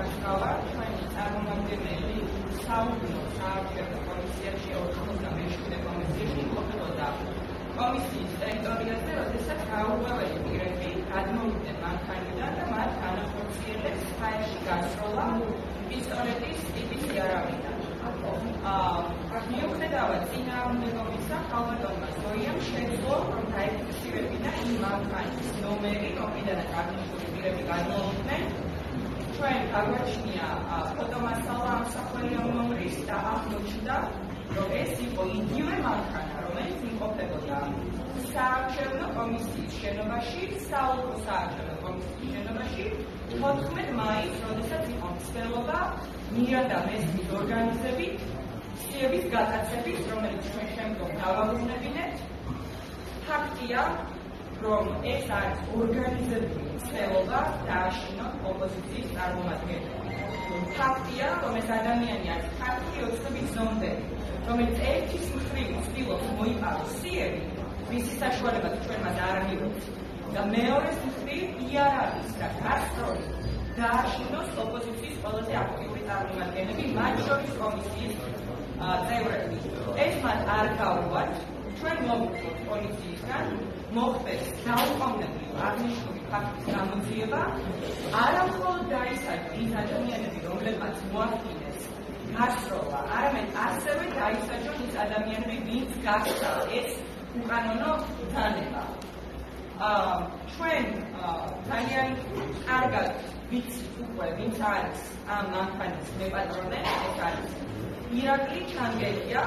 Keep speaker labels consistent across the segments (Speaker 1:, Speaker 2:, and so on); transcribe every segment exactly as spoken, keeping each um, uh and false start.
Speaker 1: გასწავლა ჩვენი წარმომადგენელი საუბრობ საარჩევნო კომისიაში ოთხმოცდამეშვიდე კომისიაში იმყოფებოდა კომისიის ტერიტორიაზე, როდესაც გაურკვეველი პირები გადმოვიდნენ მანქანიდან და მათ განახორციელეს ჰაერში გასროლა პისტოლეტის ტიპის იარავიდან. მიუხედავად წინააღმდეგობისა, ხალბატონმა ზოიამ შეძლო, რომ დაეფიქსირებინა იმ მანქანის ნომერი, რომლიდანაც აღნიშნული პირები გადმოვიდნენ. ჩვენ გაგვაჩნია ფოტომასალა ამსახველი ნომრის და აღმოჩნდა, რომ ეს იყო იგივე მანქანა, რომელიც იმყოფებოდა საარჩევნო კომისიის შენობაში, საოლქო საარჩევნო კომისიის შენობაში თოთხმეტ მაისს, როდესაც იყო მცდელობა მირა და მესმის ორგანიზებით ცდების გატაცების, რომელიც ჩვენ შემდგომ დავაბრუნებინეთ. ფაქტია, რომ ეს არის ორგანიზებული მცდელობა დააშინოთ ოპოზიციის წარმომადგენლები. ფაქტია, რომ ეს ადამიანი არის ქართული ოცნების ზომბერი, რომელიც ერთის მხრივ ცდილობს მოიპაროს სიები, მისი საშუალებაც ჩვენ მას არ მივიღებთ. და მეორეს მხრივ იარაღის და გასტროლით დააშინოს ოპოზიციის ყველაზე აქტიური წარმომადგენლები, მათ შორის კომისიის წევრები. ეს მათ არ გაუვართ. ჩვენ მოვუწევთ პოლიციისგან მოხდეს დაუყოვნებლივ აღნიშნული ფაქტის გამოძიება, არა მხოლოდ დაისაჯონ ის ადამიანები, რომლებმაც მოახდინეს გასროლა, არამედ ასევე დაისაჯონ ის ადამიანები, ვინც გასცა ეს უკანონო ბრძანება. ჩვენ ძალიან კარგად ვიცით უკვე, ვინც არის ამ მანქანის მეპატრონე, ეს არის ირაკლი ჩანგელია,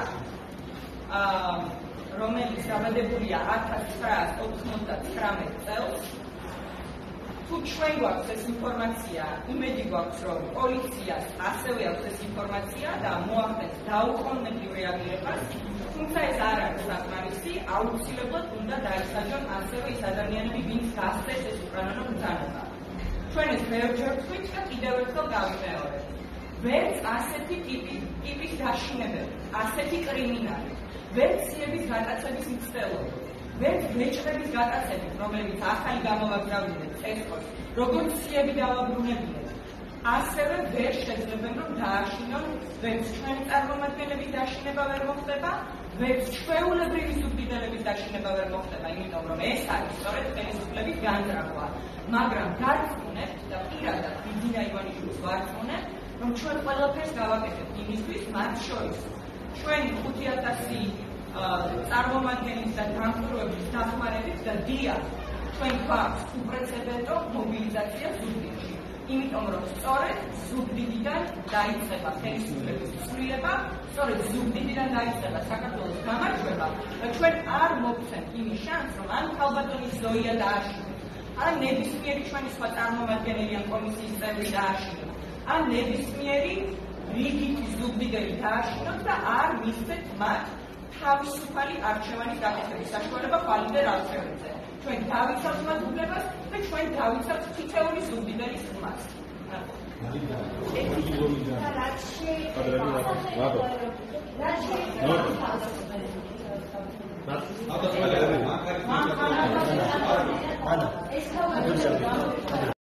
Speaker 1: რომელიც დაბადებულია ათას ცხრაას ოცდათვრამეტ წელს. თუ ჩვენ გვაქვს ეს ინფორმაცია, იმედი გვაქვს, რომ პოლიციას ასევე აქვს ეს ინფორმაცია და მოახდენს დაუყოვნებლივ რეაგირებას, თუმცა ეს არ არის საკმარისი, აუცილებლად უნდა დაისაჯონ ასევე ის ადამიანები, ვინც გასცეს ეს უკანონო ბრძანება. ჩვენ ეს ბევრჯერ ვთქვით და კიდევ ერთხელ გავიმეორებთ. ვერც ასეთი ტიპის დაშინებები, ასეთი კრიმინალი, ვერც სიების გატაცების მცდელობა, ვერც ბეჭდების გატაცებით, რომლებიც ახალი გამოვაგზავნებთ წესრიგს, როგორც სიები დავაბრუნებინეთ, ასევე ვერ შეძლებენ, რომ დააშინონ, ვერც ჩვენი წარმომადგენლების დაშინება ვერ მოხდება, ვერც ჩვეულებრივი ზუგდიდელების დაშინება ვერ მოხდება, იმიტომ რომ ეს არის სწორედ ხელისუფლების განზრახვა. მაგრამ გარწმუნებთ და პირადად ბიძინა ივანიშვილს ვარწმუნებთ, რომ ჩვენ ყველაფერს გავაკეთებთ იმისთვის, მათ შორის ჩვენი ხუთი ათასი წარმომადგენლის და დამკვირვებლის დახმარებით და დიახ, ჩვენ გვაქვს უპრეცედენტო მობილიზაცია ზუგდიდში. იმიტომ რომ სწორედ ზუგდიდიდან დაიწყება ხელისუფლების ცვლილება, სწორედ ზუგდიდიდან დაიწყება საქართველოს გამარჯვება და ჩვენ არ მოგცემთ იმის შანსს, რომ ან ხალბატონის ზოია დააშინოს, ან ნებისმიერი ჩვენი სხვა წარმომადგენელი ან კომისიის წევრი დააშინოს, ან ნებისმიერი რიგითი ზუგდიდელი დააშინოს და არ მისცეთ მათ თავისუფალი არჩევანის გაკეთების საშუალება ხვალინდელ არჩევნებზე. ჩვენ დავიცავთ მათ უფლებას და ჩვენ დავიცავთ თითოეული ზუგდიდელის ხმას.
Speaker 2: რაც შეიძლება